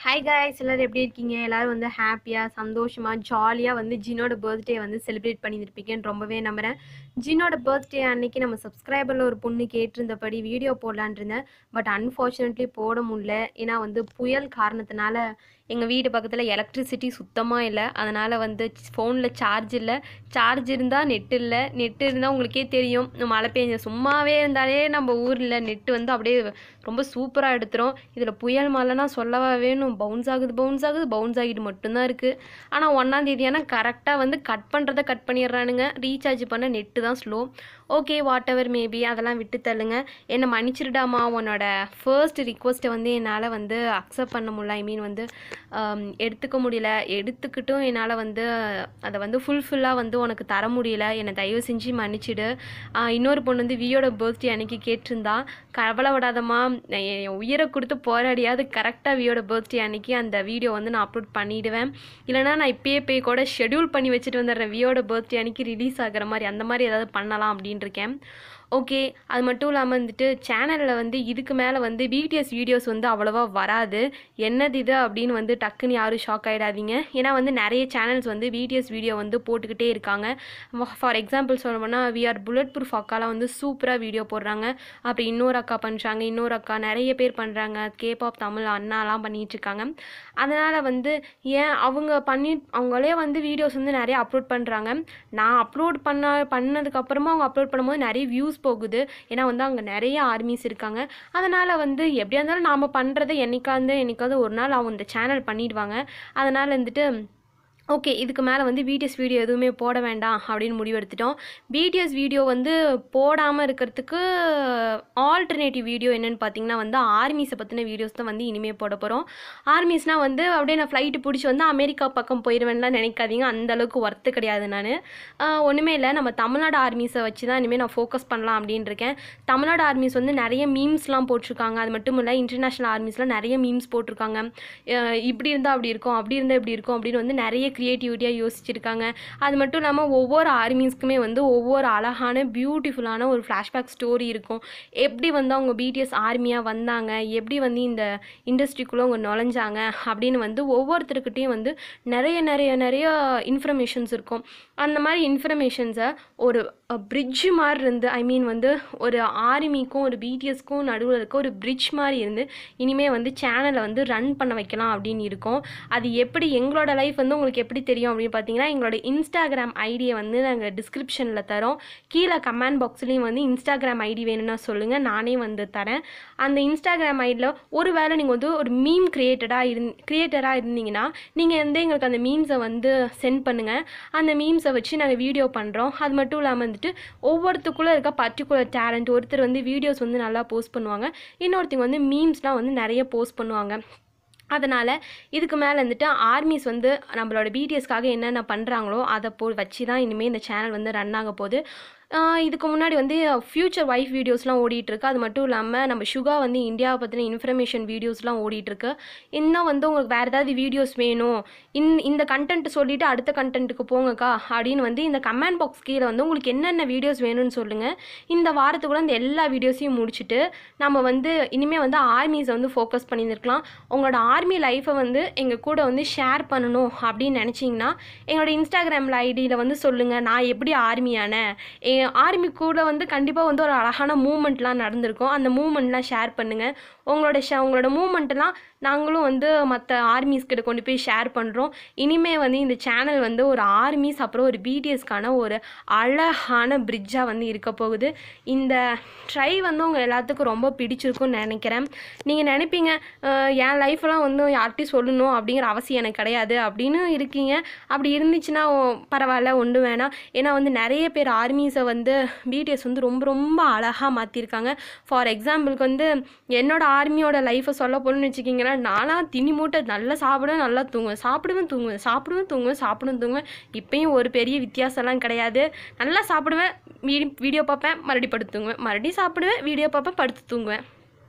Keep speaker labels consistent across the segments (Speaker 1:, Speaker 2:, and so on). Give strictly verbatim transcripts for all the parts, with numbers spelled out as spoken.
Speaker 1: Hi guys, எல்லாரும் எப்படி இருக்கீங்க? எல்லாரும் வந்து ஹாப்பியா, சந்தோஷமா, ஜாலியா வந்து ஜினோட பர்த்டே வந்து செலிப்ரேட் பண்ணியிருப்பீங்கன்னு ரொம்பவே நம்புறேன். ஜினோட பர்த்டே அன்னைக்கு நம்ம சப்ஸ்கிரைபர்ல ஒரு பொண்ணு கேட்டிருந்தபடி வீடியோ போடலான்னு இருந்தேன். பட் அன்ஃபார்ச்சுனேட்லி போட முடியல. ஏன்னா வந்து புயல் காரணத்தினால எங்கள் வீடு பக்கத்தில் எலக்ட்ரிசிட்டி சுத்தமாக இல்லை. அதனால் வந்து ஃபோனில் சார்ஜ் இல்லை. சார்ஜ் இருந்தால் நெட் இல்லை. நெட்டு இருந்தால் உங்களுக்கே தெரியும், மழை பெஞ்ச சும்மாவே இருந்தாலே நம்ம ஊரில் நெட்டு வந்து அப்படியே ரொம்ப சூப்பராக எடுத்துரும். இதில் புயல் மழைனா சொல்லவா வேணும். பவுன்ஸ் ஆகுது பவுன்ஸ் ஆகுது பவுன்ஸ் ஆகிட்டு மட்டும்தான் இருக்குது. ஆனால் ஒன்றாந்தேதி ஆனால் கரெக்டாக வந்து கட் பண்ணுறதை கட் பண்ணிடுறானுங்க. ரீசார்ஜ் பண்ண நெட்டு தான் slow. Okay, whatever maybe, அதெல்லாம் விட்டு தள்ளுங்க. என்னை மன்னிச்சிருடாமா, உன்னோட ஃபர்ஸ்ட் ரிக்வஸ்ட்டை வந்து என்னால் வந்து அக்செப்ட் பண்ண முடியல. ஐ மீன் வந்து எடுத்துக்க முடியல. எடுத்துக்கிட்டும் என்னால் வந்து அதை வந்து ஃபுல்ஃபில்லாக வந்து உனக்கு தர முடியல. என்னை தயவு செஞ்சு மன்னிச்சிடு. இன்னொரு பொண்ணு வந்து வியோட பர்த்டே அன்னைக்கு கேட்டிருந்தா, கவலைப்படாதம்மா, என் உயிரை கொடுத்து போராடியாவது கரெக்டாக வியோட பர்த்டே அன்னைக்கு அந்த வீடியோ வந்து நான் அப்லோட் பண்ணிவிடுவேன். இல்லைனா நான் இப்பயே போய் கூட ஷெடியூல் பண்ணி வச்சுட்டு வந்துடுறேன். வியோட பர்த்டே அன்னைக்கு ரிலீஸ் ஆகிற மாதிரி அந்த மாதிரி ஏதாவது பண்ணலாம் அப்படின்னு இருக்கேன். ஓகே, அது மட்டும் இல்லாமல் வந்துட்டு சேனலில் வந்து இதுக்கு மேலே வந்து பிடிஎஸ் வீடியோஸ் வந்து அவ்வளோவா வராது. என்னது இது அப்படின்னு வந்து டக்குன்னு யாரும் ஷாக் ஆகிடாதீங்க. ஏன்னா வந்து நிறைய சேனல்ஸ் வந்து பிடிஎஸ் வீடியோ வந்து போட்டுக்கிட்டே இருக்காங்க. ஃபார் எக்ஸாம்பிள் சொல்லணும்னா வி ஆர் புல்லட் ப்ரூஃப் அக்காலாம் வந்து சூப்பராக வீடியோ போடுறாங்க. அப்படி இன்னொரு அக்கா பண்ணுறாங்க, இன்னொரு அக்கா நிறைய பேர் பண்ணுறாங்க. கேபாப் தமிழ் அண்ணாலாம் பண்ணிகிட்ருக்காங்க. அதனால் வந்து ஏன் அவங்க பண்ணி அவங்களே வந்து வீடியோஸ் வந்து நிறைய அப்லோட் பண்ணுறாங்க. நான் அப்லோட் பண்ண பண்ணதுக்கப்புறமா அவங்க அப்லோட் பண்ணும்போது நிறைய வியூஸ் போகுது. ஏன்னா வந்து அங்கே நிறைய ஆர்மிஸ் இருக்காங்க. அதனால் வந்து எப்படியா இருந்தாலும் நாம் பண்ணுறதை என்னைக்காவது என்னைக்காவது ஒரு நாள் அவங்க இந்த சேனல் பண்ணிடுவாங்க. அதனால் வந்துட்டு ஓகே, இதுக்கு மேலே வந்து பிடிஎஸ் வீடியோ எதுவுமே போட வேண்டாம் அப்படின்னு முடிவெடுத்துட்டோம். பிடிஎஸ் வீடியோ வந்து போடாமல் இருக்கிறதுக்கு ஆல்டர்னேட்டிவ் வீடியோ என்னென்னு பார்த்தீங்கன்னா வந்து ஆர்மிஸை பற்றின வீடியோஸ் தான் வந்து இனிமேல் போட போகிறோம். ஆர்மிஸ்னால் வந்து அப்படியே நான் ஃப்ளைட்டு பிடிச்சி வந்து அமெரிக்கா பக்கம் போயிடுவேன்லாம் நினைக்காதீங்க. அந்தளவுக்கு ஒர்த்து கிடையாது. நான் ஒன்றுமே இல்லை, நம்ம தமிழ்நாடு ஆர்மிஸை வச்சு தான் இனிமேல் நான் ஃபோக்கஸ் பண்ணலாம் அப்படின்னு இருக்கேன். தமிழ்நாடு ஆர்மிஸ் வந்து நிறைய மீம்ஸ்லாம் போட்டிருக்காங்க. அது மட்டும் இல்லை, இன்டர்நேஷ்னல் ஆர்மிஸ்லாம் நிறைய மீம்ஸ் போட்டிருக்காங்க. இப்படி இருந்தால் அப்படி இருக்கும், அப்படி இருந்தால் இப்படி இருக்கும் அப்படின்னு வந்து நிறைய க்ரியேட்டிவிட்டியாக யோசிச்சிருக்காங்க. அது மட்டும் இல்லாமல் ஒவ்வொரு ஆர்மிஸ்க்குமே வந்து ஒவ்வொரு அழகான பியூட்டிஃபுல்லான ஒரு ஃப்ளாஷ்பேக் ஸ்டோரி இருக்கும். எப்படி வந்து அவங்க பிடிஎஸ் ஆர்மியாக வந்தாங்க, எப்படி வந்து இந்த இண்டஸ்ட்ரிக்குள்ளே அவங்க நுழைஞ்சாங்க அப்படின்னு வந்து ஒவ்வொருத்தருக்கிட்டையும் வந்து நிறைய நிறைய நிறைய இன்ஃபர்மேஷன்ஸ் இருக்கும். அந்த மாதிரி இன்ஃபர்மேஷன்ஸை ஒரு பிரிட்ஜ் மாதிரி இருந்து, ஐ மீன் வந்து ஒரு ஆர்மிக்கும் ஒரு பிடிஎஸ்க்கும் நடுவில் இருக்க ஒரு பிரிட்ஜ் மாதிரி இருந்து இனிமேல் வந்து சேனலை வந்து ரன் பண்ண வைக்கலாம் அப்படின்னு இருக்கோம். அது எப்படி எங்களோட லைஃப் வந்து உங்களுக்கு எப்படி தெரியும் அப்படின்னு பார்த்தீங்கன்னா, எங்களோட இன்ஸ்டாகிராம் ஐடியை வந்து நாங்கள் டிஸ்கிரிப்ஷனில் தரோம். கீழே கமெண்ட் பாக்ஸ்லேயும் வந்து இன்ஸ்டாகிராம் ஐடி வேணும்னா சொல்லுங்கள், நானே வந்து தரேன். அந்த இன்ஸ்டாகிராம் ஐடியில் ஒரு வேளை நீங்கள் வந்து ஒரு மீம் கிரியேட்டடாக இருந் கிரியேட்டராக இருந்தீங்கன்னா நீங்கள் வந்து எங்களுக்கு அந்த மீம்ஸை வந்து சென்ட் பண்ணுங்கள். அந்த மீம்ஸை வச்சு நாங்கள் வீடியோ பண்ணுறோம். அது மட்டும் இல்லாமல் வந்துட்டு ஒவ்வொருத்துக்குள்ளே இருக்க பர்டிகுலர் டேலண்ட், ஒருத்தர் வந்து வீடியோஸ் வந்து நல்லா போஸ்ட் பண்ணுவாங்க, இன்னொருத்தங்க வந்து மீம்ஸ்லாம் வந்து நிறைய போஸ்ட் பண்ணுவாங்க. அதனால் இதுக்கு மேலே வந்துட்டு ஆர்மிஸ் வந்து நம்மளோட பிடிஎஸ்க்காக என்னென்ன பண்ணுறாங்களோ அதை போ வச்சு தான் இனிமேல் இந்த சேனல் வந்து ரன் ஆக போகுது. இதுக்கு முன்னாடி வந்து ஃப்யூச்சர் வைஃப் வீடியோஸ்லாம் ஓடிட்டுருக்கு. அது மட்டும் இல்லாமல் நம்ம சுகா வந்து இந்தியாவை பற்றின இன்ஃபர்மேஷன் வீடியோஸ்லாம் ஓடிட்டுருக்கு. இன்னும் வந்து உங்களுக்கு வேறு ஏதாவது வீடியோஸ் வேணும், இந் இந்த கண்டென்ட் சொல்லிவிட்டு அடுத்த கண்டென்ட்டுக்கு போங்கக்கா அப்படின்னு வந்து இந்த கமெண்ட் பாக்ஸ் கீழே வந்து உங்களுக்கு என்னென்ன வீடியோஸ் வேணும்னு சொல்லுங்கள். இந்த வாரத்துக்குள்ளே இந்த எல்லா வீடியோஸையும் முடிச்சுட்டு நம்ம வந்து இனிமேல் வந்து ஆர்மிஸை வந்து ஃபோக்கஸ் பண்ணியிருக்கலாம். உங்களோட ஆர்மி லைஃப்பை வந்து எங்கள் கூட வந்து ஷேர் பண்ணணும் அப்படின்னு நினச்சிங்கன்னா எங்களோட இன்ஸ்டாகிராமில் ஐடியில் வந்து சொல்லுங்கள், நான் எப்படி ஆர்மியானேன், ஆர்மி கூட வந்து கண்டிப்பாக வந்து ஒரு அழகான மூமெண்ட்லாம் நடந்திருக்கும். அந்த மூமெண்ட்லாம் ஷேர் பண்ணுங்கள். உங்களோட ஷே உங்களோட மூமெண்ட்லாம் நாங்களும் வந்து மற்ற ஆர்மிஸ் கிட்ட கொண்டு போய் ஷேர் பண்ணுறோம். இனிமேல் வந்து இந்த சேனல் வந்து ஒரு ஆர்மிஸ் அப்புறம் ஒரு பிடிஎஸ்க்கான ஒரு அழகான பிரிட்ஜாக வந்து இருக்க போகுது. இந்த ட்ரை வந்து உங்கள் எல்லாத்துக்கும் ரொம்ப பிடிச்சிருக்குன்னு நினைக்கிறேன். நீங்கள் நினைப்பீங்க என் லைஃப்லாம் வந்து யார்கிட்டையும் சொல்லணும் அப்படிங்கிற அவசியம் எனக்கு கிடையாது அப்படின்னு இருக்கீங்க. அப்படி இருந்துச்சுன்னா பரவாயில்ல, ஒன்று வேணாம். ஏன்னா வந்து நிறைய பேர் ஆர்மிஸை வந்து பிடிஎஸ் வந்து ரொம்ப ரொம்ப அழகாக மாற்றிருக்காங்க. ஃபார் எக்ஸாம்பிளுக்கு வந்து என்னோட ஆர்மியோட லைஃப்பை சொல்ல போகணும்னு வச்சுக்கிங்கன்னா, நானாக திணி மூட்டை நல்லா சாப்பிடுவேன், நல்லா தூங்குவேன், சாப்பிடுவேன் தூங்குவேன், சாப்பிடுவேன் தூங்குவேன், சாப்பிடுவேன் தூங்குவேன். இப்போயும் ஒரு பெரிய வித்தியாசம்லாம் கிடையாது. நல்லா சாப்பிடுவேன், வீடி வீடியோ பார்ப்பேன், மறுபடியும் படுத்து தூங்குவேன், மறுபடியும் சாப்பிடுவேன், வீடியோ பார்ப்பேன், படுத்து தூங்குவேன்.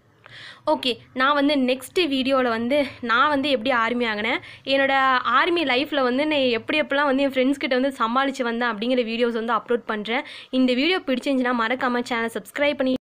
Speaker 1: ஓகே, நான் வந்து நெக்ஸ்ட்டு வீடியோவில் வந்து நான் வந்து எப்படி ஆர்மி ஆகினேன், என்னோடய ஆர்மி லைஃப்பில் வந்து நான் எப்படி எப்படிலாம் வந்து என் ஃப்ரெண்ட்ஸ் கிட்ட வந்து சமாளித்து வந்தேன் அப்படிங்கிற வீடியோஸ் வந்து அப்லோட் பண்ணுறேன். இந்த வீடியோ பிடிச்சிருந்துச்சுன்னா மறக்காமல் சேனல் சப்ஸ்கிரைப் பண்ணி